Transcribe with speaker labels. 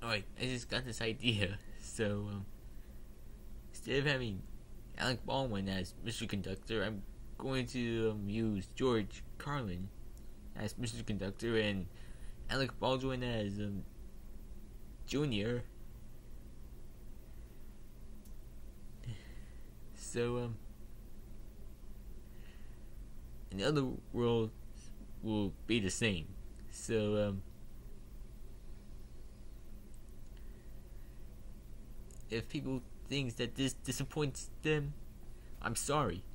Speaker 1: Alright, I just got this idea. So, instead of having Alec Baldwin as Mr. Conductor, I'm going to use George Carlin as Mr. Conductor and Alec Baldwin as Junior. So, and the other worlds will be the same. So, if people think that this disappoints them, I'm sorry.